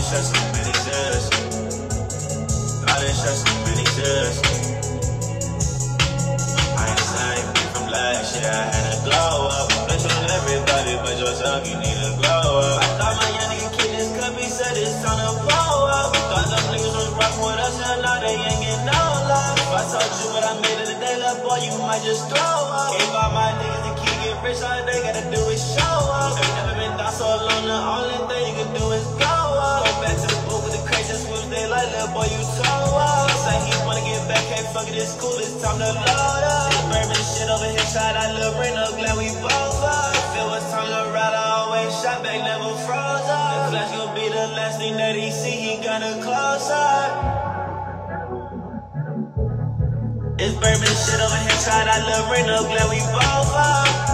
shed so many tears. I done shed so many tears. I ain't the same from last year. I had a glow up. Don't you everybody but yourself, you need to grow up. I thought my young nigga kid this could be said it's time to blow up. Thought them niggas was rockin' with us and now they ain't getting no love. If I told you what I made of the day, little boy, you might just throw up. Gave all my niggas the key, get rich, all they gotta do is show up. Ain't never been down so long, the only thing you can do is go up. Go back to the book with the crazy swoops, they like, little boy, you toe up. Say he wanna get back, can't fuck it, it's cool, it's time to load up. This bourbon shit over his side, I love Reno, glad we both up. If it was time to ride, I always shot back, never froze up. The flash gon' be the last thing that he see, he gonna close up. It's bourbon shit over his side, I love Reno, glad we both up.